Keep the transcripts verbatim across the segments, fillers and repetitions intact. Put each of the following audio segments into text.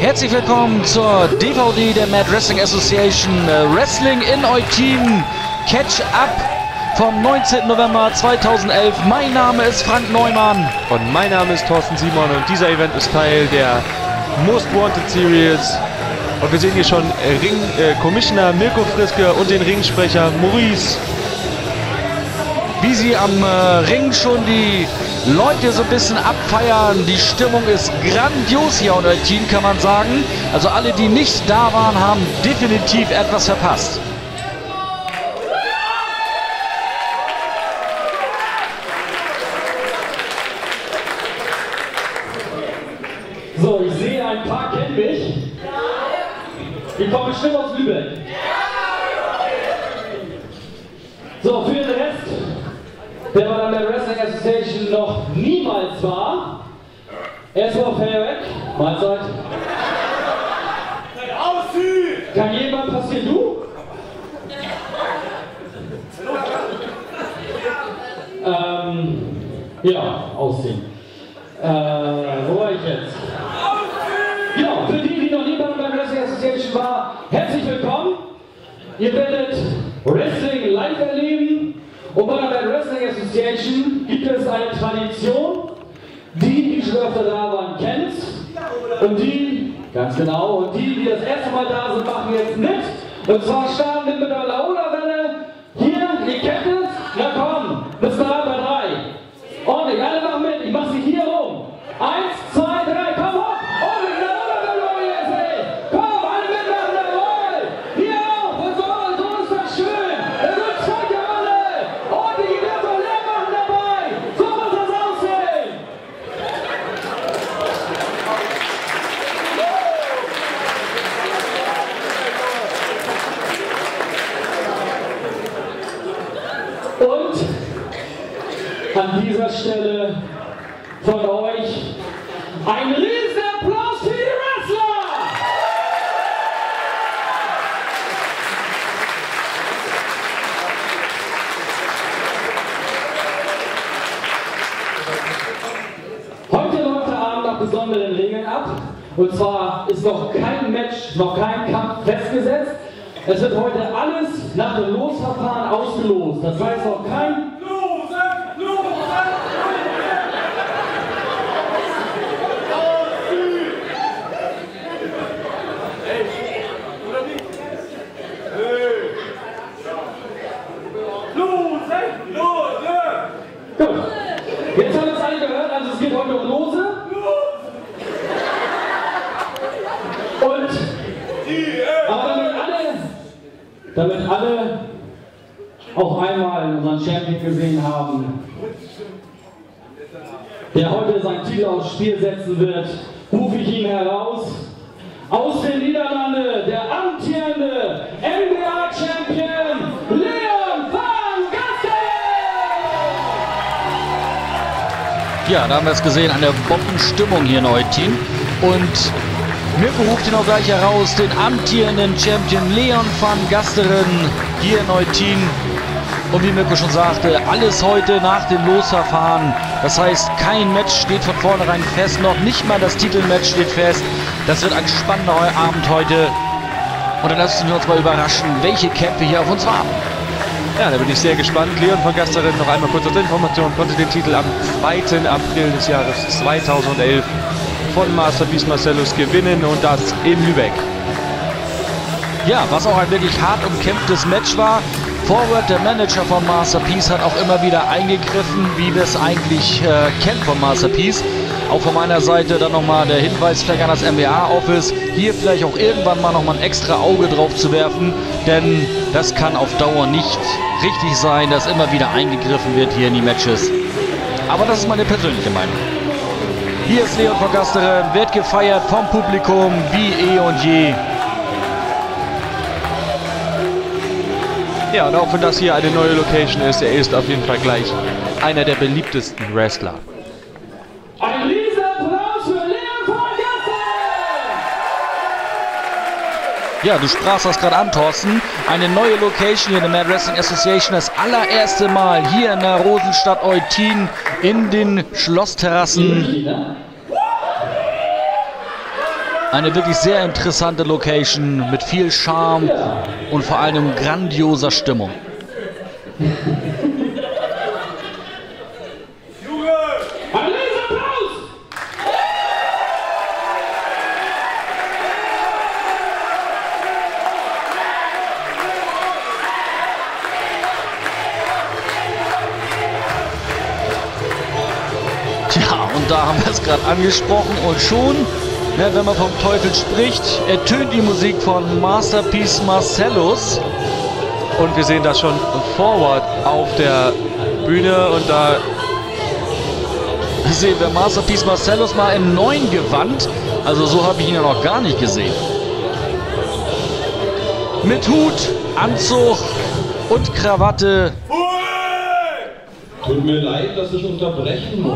Herzlich willkommen zur D V D der Mad Wrestling Association Wrestling in Eutin Catch-Up vom neunzehnten November zweitausendelf. Mein Name ist Frank Neumann. Und mein Name ist Thorsten Simon und dieser Event ist Teil der Most Wanted Series. Und wir sehen hier schon Ring, äh, Commissioner Mirko Friske und den Ringsprecher Maurice. Wie sie am äh, Ring schon die Leute so ein bisschen abfeiern. Die Stimmung ist grandios hier in Eutin, kann man sagen. Also alle, die nicht da waren, haben definitiv etwas verpasst. So, ich sehe, ein paar kennen mich. Ich komme bestimmt aus Lübeck. So, für den Rest, der bei der Wrestling Association noch niemals war, erstmal Fairback, Mahlzeit. Kann jemand passieren, du? ähm, ja, ausziehen. Äh, wo war ich jetzt? Genau, für die, die noch nie bei der Wrestling Association war, herzlich willkommen. Ihr werdet Wrestling live erleben. Und bei der Wrestling Association gibt es eine Tradition, die, die schon öfter da waren, kennt. Und die, ganz genau, und die, die das erste Mal da sind, machen jetzt mit. Und zwar starten wir mit der Laola-Welle. Hier, ihr kennt es. Na komm, bis drei bei drei. Ordentlich, alle machen mit. Ich mach sie hier rum. Eins, zwei, drei, komm hoch. Ordentlich, Laola-Welle, ihr seht. Komm, alle mitmachen, jawohl. Hier auch, und so, so ist das schön. Es wird zweite Runde. Ordentlich, ihr werdet doch leer machen dabei. So muss das aussehen. Und an dieser Stelle von euch ein riesen Applaus für die Wrestler! Heute läuft der Abend nach besonderen Regeln ab. Und zwar ist noch kein Match, noch kein Kampf festgesetzt. Es wird heute alles nach dem Losverfahren ausgelost. Das heißt noch kein Jetzt haben wir es alle gehört, also es geht heute um Lose. Und, aber damit alle, damit alle auch einmal unseren Champion gesehen haben, der heute seinen Titel aufs Spiel setzen wird, rufe ich ihn heraus. Aus den Niederlanden, der amtierende N B A-Champion Leon van Gasteren! Ja, da haben wir es gesehen, eine Bombenstimmung hier in Eutin. Und Mirko ruft ihn auch gleich heraus, den amtierenden Champion Leon van Gasteren hier in Eutin. Und wie Mirko schon sagte, alles heute nach dem Losverfahren. Das heißt, kein Match steht von vornherein fest, noch nicht mal das Titelmatch steht fest. Das wird ein spannender Abend heute. Und dann lassen wir uns mal überraschen, welche Kämpfe hier auf uns warten. Ja, da bin ich sehr gespannt. Leon van Gasteren, noch einmal kurz als Information, konnte den Titel am zweiten April des Jahres zweitausendelf von Masterpiece Marcellus gewinnen und das in Lübeck. Ja, was auch ein wirklich hart umkämpftes Match war. Forward, der Manager von Masterpiece, hat auch immer wieder eingegriffen, wie wir es eigentlich äh, kennen von Masterpiece. Auch von meiner Seite dann nochmal der Hinweis vielleicht an das M B A-Office, hier vielleicht auch irgendwann mal nochmal ein extra Auge drauf zu werfen, denn das kann auf Dauer nicht richtig sein, dass immer wieder eingegriffen wird hier in die Matches. Aber das ist meine persönliche Meinung. Hier ist Leon van Gasteren, wird gefeiert vom Publikum wie eh und je. Ja, und auch wenn das hier eine neue Location ist, er ist auf jeden Fall gleich einer der beliebtesten Wrestler. Ein Riesenapplaus für Leon van Gasteren! Ja, du sprachst das gerade an, Thorsten. Eine neue Location hier in der Mad Wrestling Association. Das allererste Mal hier in der Rosenstadt Eutin in den Schlossterrassen. Eine wirklich sehr interessante Location mit viel Charme und vor allem grandioser Stimmung. Tja, und da haben wir es gerade angesprochen und schon, ja, wenn man vom Teufel spricht, ertönt die Musik von Masterpiece Marcellus. Und wir sehen das schon forward auf der Bühne und da sehen wir Masterpiece Marcellus mal im neuen Gewand. Also so habe ich ihn ja noch gar nicht gesehen. Mit Hut, Anzug und Krawatte. Tut mir leid, dass ich unterbrechen muss.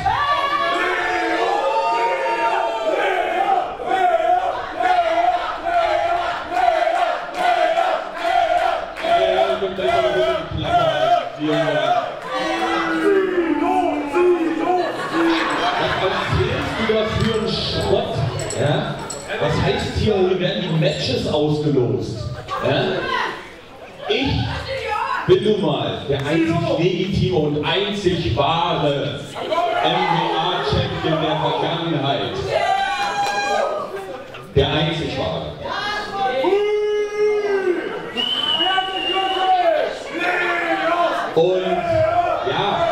Ja? Was heißt hier, hier werden die Matches ausgelost? Ja? Ich bin nun mal der einzig legitime und einzig wahre M M A-Champion der Vergangenheit. Der einzig wahre. Und ja,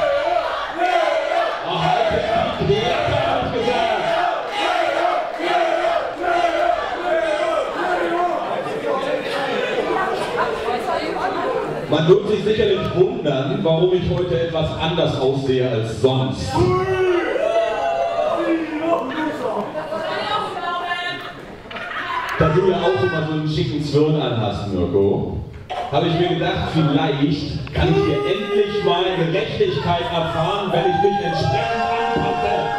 man wird sich sicherlich wundern, warum ich heute etwas anders aussehe als sonst. Da du ja auch immer so einen schicken Zwirn anhast, Mirko, habe ich mir gedacht, vielleicht kann ich hier endlich mal Gerechtigkeit erfahren, wenn ich mich entsprechend anpasse.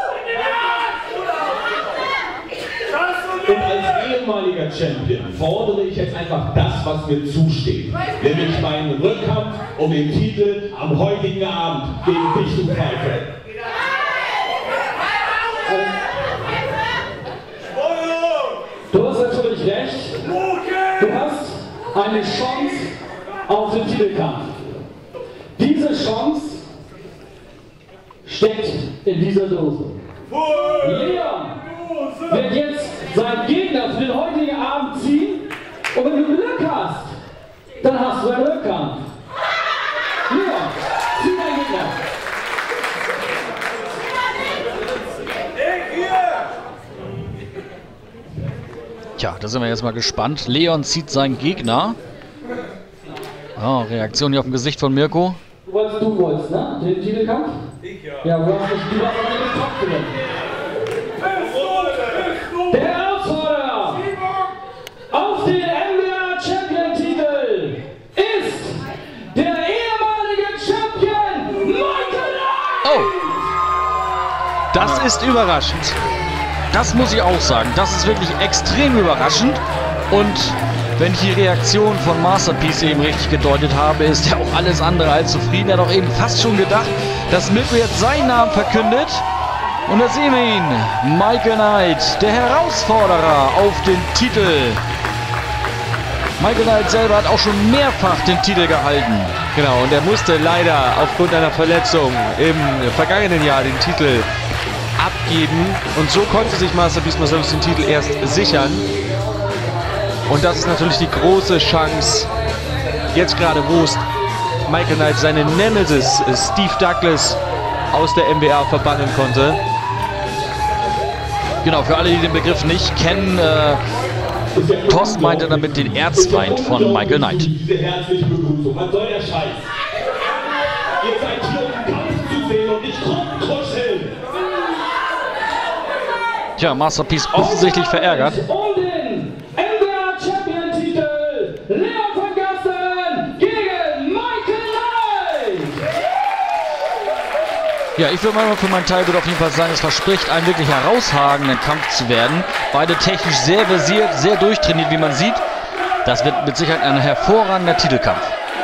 Und als ehemaliger Champion fordere ich jetzt einfach das, was mir zusteht. Nämlich meinen Rückkampf um den Titel am heutigen Abend gegen dich, du Pfeife. Du hast natürlich recht. Du hast eine Chance auf den Titelkampf. Diese Chance steckt in dieser Dose. Leon wird jetzt seinen Gegner für den heutigen Abend ziehen und wenn du Glück hast, dann hast du einen Rückkampf. Leon, zieh deinen Gegner. Tja, da sind wir jetzt mal gespannt. Leon zieht seinen Gegner. Oh, Reaktion hier auf dem Gesicht von Mirko. Du wolltest, du wolltest, ne? Den Titelkampf? Ich ja. Ja, du hast nicht, du hast nicht den Kopf genommen. Der Herausforderer auf den M M A-Champion-Titel ist der ehemalige Champion Michael Knight! Oh! das ist überraschend. Das muss ich auch sagen. Das ist wirklich extrem überraschend. Und wenn ich die Reaktion von Masterpiece eben richtig gedeutet habe, ist er auch alles andere als zufrieden. Er hat auch eben fast schon gedacht, dass Mirko jetzt seinen Namen verkündet. Und da sehen wir ihn. Michael Knight, der Herausforderer auf den Titel. Michael Knight selber hat auch schon mehrfach den Titel gehalten. Genau, und er musste leider aufgrund einer Verletzung im vergangenen Jahr den Titel abgeben. Und so konnte sich Masterpiece Marcellus den Titel erst sichern. Und das ist natürlich die große Chance, jetzt gerade wo es Michael Knight seine Nemesis Steve Douglas aus der M W A verbannen konnte. Genau, für alle, die den Begriff nicht kennen, äh, Thorsten meinte damit den Erzfeind von Michael Knight. Diese herzliche Begrüßung. Was soll der Scheiß? Ihr seid hier, um Kampf zu sehen und nicht rumkuscheln. Tja, Masterpiece offensichtlich verärgert. Um den M W A-Champion-Titel Leon von Gasteren gegen Michael Knight! Ja, ich würde mal für meinen Teil würde auf jeden Fall sagen, es verspricht einen wirklich herausragenden Kampf zu werden. Beide technisch sehr versiert, sehr durchtrainiert, wie man sieht. Das wird mit Sicherheit ein hervorragender Titelkampf.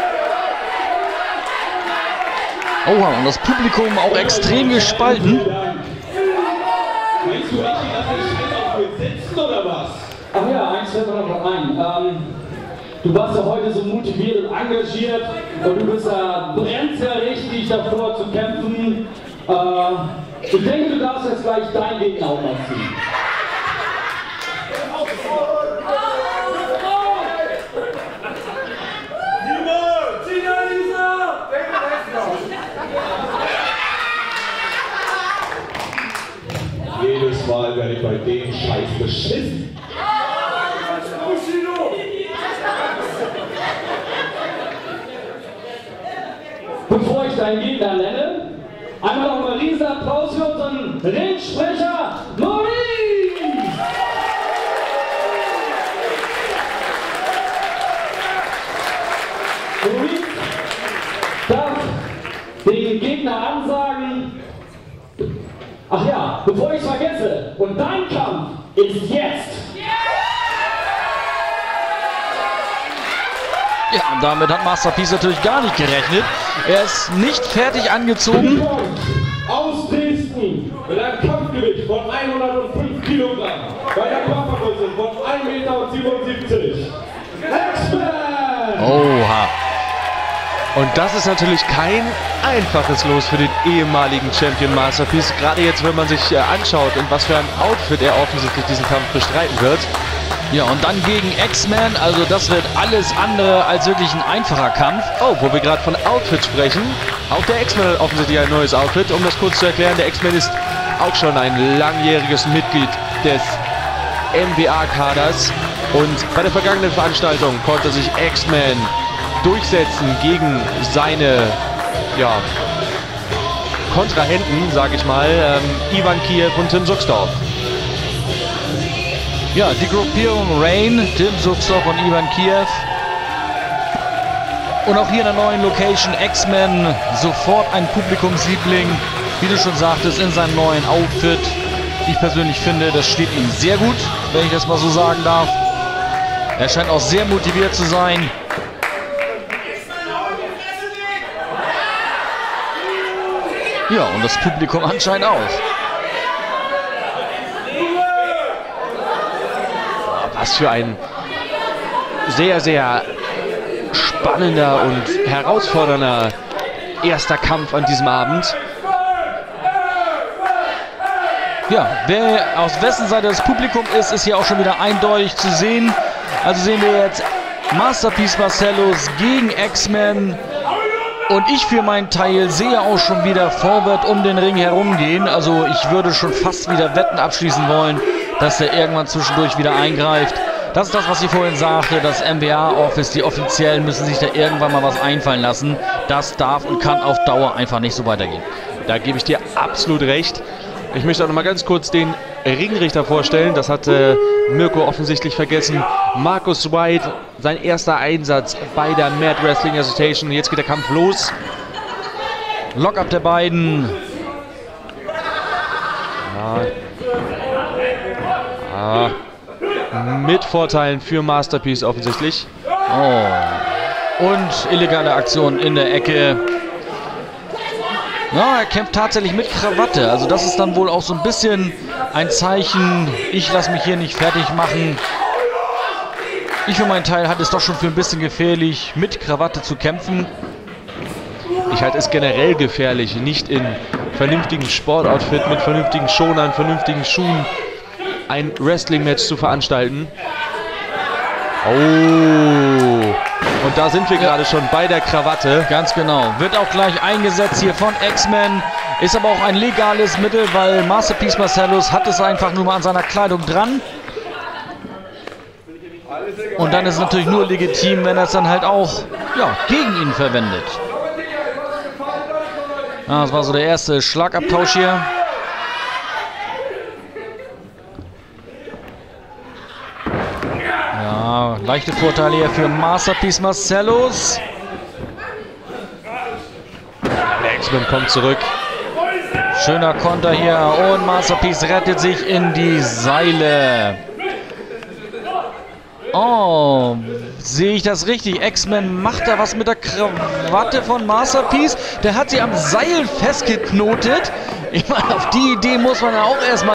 Oha, und das Publikum auch extrem gespalten. Meinst du echt, dass ich Scheiß auf wir sitzen oder was? Ach ja, eins fällt mir noch ein. Ähm, du warst ja heute so motiviert und engagiert und du bist ja, brennst ja richtig davor zu kämpfen. Äh, ich denke, du darfst jetzt gleich deinen Gegner auch mal ziehen. Jedes Mal werde ich bei dem Scheiß beschissen. Bevor ich deinen Gegner nenne, einmal noch mal einen riesen Applaus für unseren Ringsprecher Maurice! Maurice darf den Gegner ansagen. Ach ja, bevor ich es vergesse, und dein Kampf ist jetzt! Ja, und damit hat Masterpiece natürlich gar nicht gerechnet. Er ist nicht fertig angezogen. Aus Dresden mit einem Kampfgewicht von hundertfünf Kilogramm bei der Körpergröße von ein Meter siebenundsiebzig. X-Men! Oha. Und das ist natürlich kein einfaches Los für den ehemaligen Champion Masterpiece. Gerade jetzt, wenn man sich äh, anschaut, in was für ein Outfit er offensichtlich diesen Kampf bestreiten wird. Ja, und dann gegen X-Men, also das wird alles andere als wirklich ein einfacher Kampf. Oh, wo wir gerade von Outfit sprechen. Auch der X-Men hat offensichtlich ein neues Outfit. Um das kurz zu erklären, der X-Men ist auch schon ein langjähriges Mitglied des M W A-Kaders. Und bei der vergangenen Veranstaltung konnte sich X-Men durchsetzen gegen seine ja, Kontrahenten, sage ich mal, ähm, Ivan Kiev und Tim Suxdorf. Ja, die Gruppierung Rain, Tim Suxdorf und Ivan Kiev. Und auch hier in der neuen Location X-Men, sofort ein Publikumsliebling, wie du schon sagtest, in seinem neuen Outfit. Ich persönlich finde, das steht ihm sehr gut, wenn ich das mal so sagen darf. Er scheint auch sehr motiviert zu sein. Ja, und das Publikum anscheinend auch. Was für ein sehr, sehr spannender und herausfordernder erster Kampf an diesem Abend. Ja, wer aus wessen Seite das Publikum ist, ist hier auch schon wieder eindeutig zu sehen. Also sehen wir jetzt Masterpiece Marcellus gegen X-Men. Und ich für meinen Teil sehe auch schon wieder Forward um den Ring herumgehen. Also ich würde schon fast wieder Wetten abschließen wollen, dass er irgendwann zwischendurch wieder eingreift. Das ist das, was ich vorhin sagte, das M W A-Office, die Offiziellen müssen sich da irgendwann mal was einfallen lassen. Das darf und kann auf Dauer einfach nicht so weitergehen. Da gebe ich dir absolut recht. Ich möchte auch noch mal ganz kurz den Ringrichter vorstellen. Das hat äh, Mirko offensichtlich vergessen. Marcus White, sein erster Einsatz bei der Mad Wrestling Association. Jetzt geht der Kampf los. Lock-up der beiden. Ja. Ah. Mit Vorteilen für Masterpiece offensichtlich. Oh. Und illegale Aktion in der Ecke. Ja, er kämpft tatsächlich mit Krawatte. Also das ist dann wohl auch so ein bisschen ein Zeichen, ich lasse mich hier nicht fertig machen. Ich für meinen Teil halte es doch schon für ein bisschen gefährlich, mit Krawatte zu kämpfen. Ich halte es generell gefährlich, nicht in vernünftigen Sportoutfit, mit vernünftigen Schonern, vernünftigen Schuhen ein Wrestling-Match zu veranstalten. Oh. Und da sind wir gerade schon bei der Krawatte. Ganz genau. Wird auch gleich eingesetzt hier von X-Men. Ist aber auch ein legales Mittel, weil Masterpiece Marcellus hat es einfach nur mal an seiner Kleidung dran. Und dann ist es natürlich nur legitim, wenn er es dann halt auch ja, gegen ihn verwendet. Ah, das war so der erste Schlagabtausch hier. Ja, leichte Vorteile hier für Masterpiece Marcellus. Der X-Men kommt zurück. Schöner Konter hier und Masterpiece rettet sich in die Seile. Oh, sehe ich das richtig? X-Men macht da was mit der Krawatte von Masterpiece. Der hat sie am Seil festgeknotet. Ich meine, auf die Idee muss man ja auch erstmal